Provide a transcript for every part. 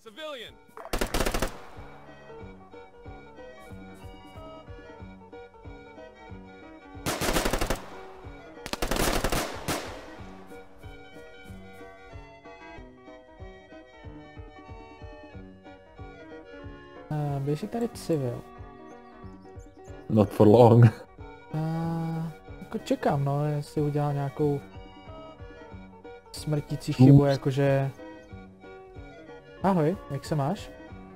Běží tady civil. Not for long. Jako čekám, no, jestli udělal nějakou smrtící chybu, jakože... Ahoj, jak se máš?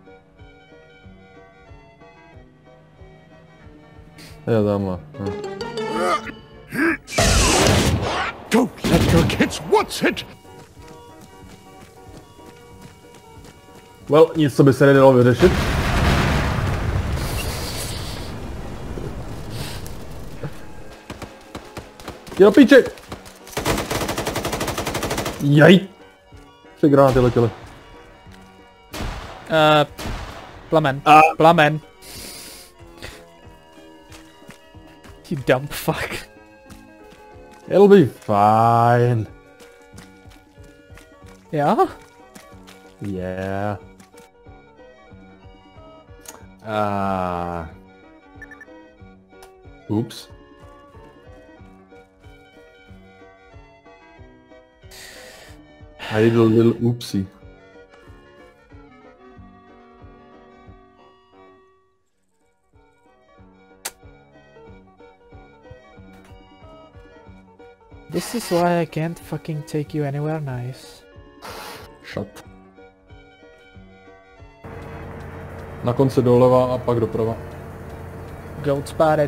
Já tamhle. Don't let your kids watch it! Well, nic, co by se nedalo vyřešit. Jdi do píči! Jaj! 3 granáty letěly. Plamen. Plamen. You dumb fuck. It'll be fine. Jo? Yeah. Oops. I did a little oopsie. This is why I can't fucking take you anywhere nice. Shut. Na konci doleva a pak doprava. Goat spotted.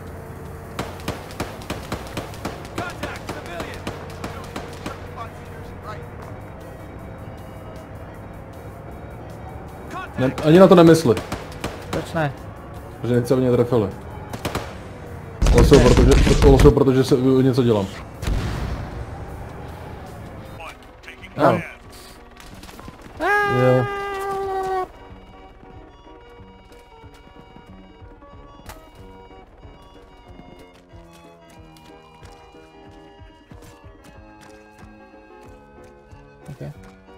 Ne, ani na to nemysli. Proč ne? Protože nechce mě trefili. Also, protože se něco dělám. No. Jo. Okay.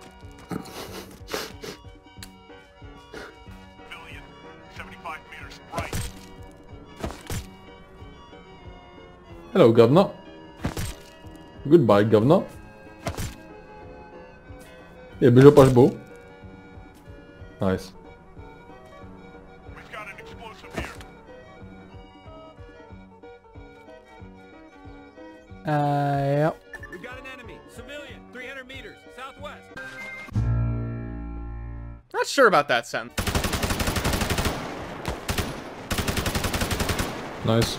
Hello, governor. Goodbye, governor. Je běžel pažbou. Nice. Jo. Not sure about that sentence. Nice.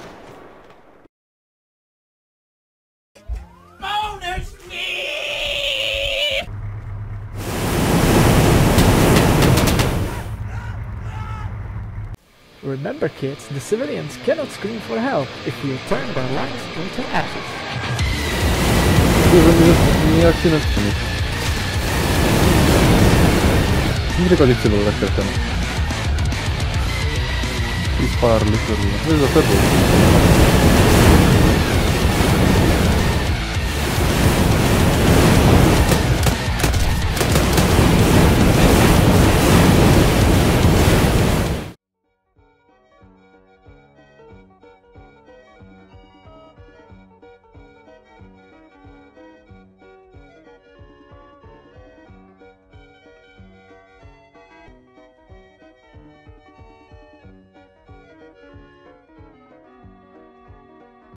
Remember kids, the civilians cannot scream for help if you turn their lives into ashes. Nijak si nevšimni. Jsem říkal, že chci byl tak krkem. Pár litorů. Jsi za tebou.